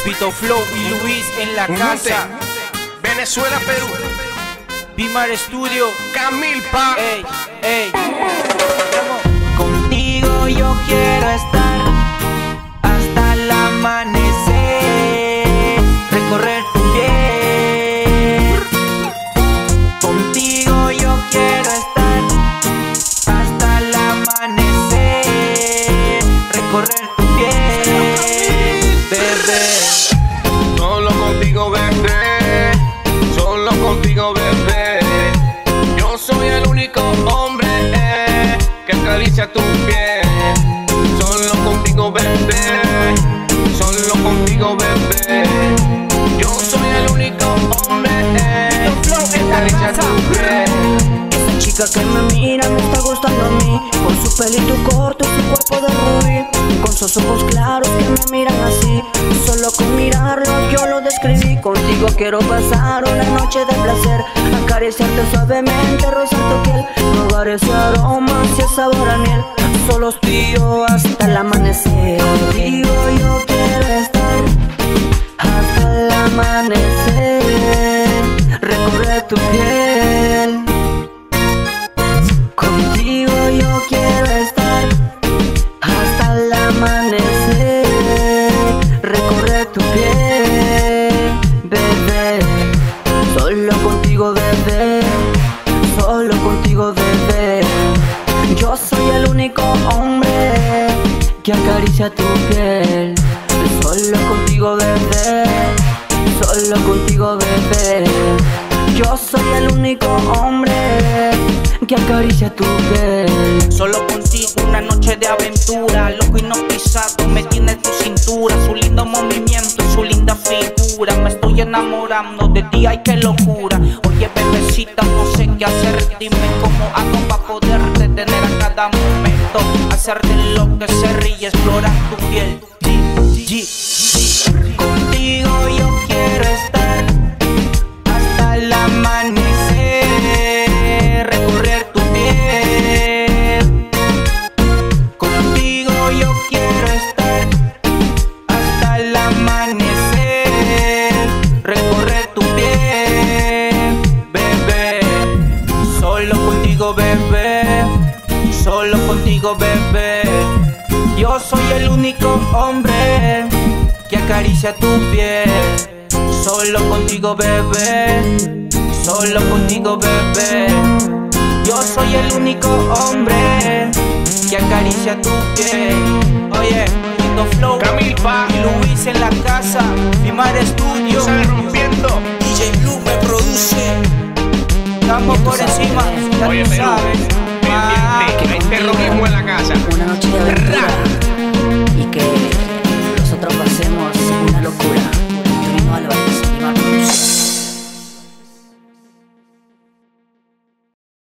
Pito Flow y Luis en la casa. Venezuela, Perú. Bimar Studio. Camilpa. Ey, ey. Contigo yo quiero estar hasta el amanecer, recorrer tu piel. Contigo yo quiero estar hasta el amanecer, recorrer tu piel, bebé. Solo contigo, bebé. Solo contigo, bebé. Yo soy el único hombre que acaricia tu piel. Solo contigo, bebé. Solo contigo, bebé. Yo soy el único hombre que acaricia tu piel. Esa chica que me mira me está gustando a mí, con su pelito corto y su cuerpo de rubí, con sus ojos claros que me miran así. Solo con mirarlo yo lo describí. Contigo quiero pasar una noche de placer, acariciarte suavemente, rozar tu piel, probar ese aroma, ese sabor a miel. Solo tú y yo hasta el amanecer. Contigo yo quiero estar hasta el amanecer, recorrer tu piel. Contigo yo quiero estar hasta el amanecer, recorrer tu piel, bebé. Solo contigo, bebé. Solo contigo, bebé. Yo soy el único hombre que acaricia tu piel. Solo contigo, bebé. Solo contigo, bebé. Yo soy el único hombre que acaricia tu piel. Solo contigo una noche de aventura, loco hipnotizado me tiene tu cintura, su lindo movimiento y su linda figura. Me estoy enamorando de ti, ay qué locura. Oye bebecita, no sé qué hacer, dime cómo hago para poderte tener a cada momento, hacerte lo que se ríe, explorar tu piel. Contigo yo quiero estar hasta el amanecer, recorrer tu piel. Contigo yo quiero estar hasta el amanecer, recorrer tu piel, bebé. Solo contigo, bebé. Solo contigo, bebé. Yo soy el único hombre Que acaricia tu piel. Solo contigo, bebé. Solo contigo, bebé. Yo soy el único hombre Que acaricia tu piel. Oye, Pito Flow Camilpa. y Luis en la casa. Bimar Studio. Sale rompiendo. DJ Blue me produce. Estamos por encima, ya Oye, tú Perú. sabes.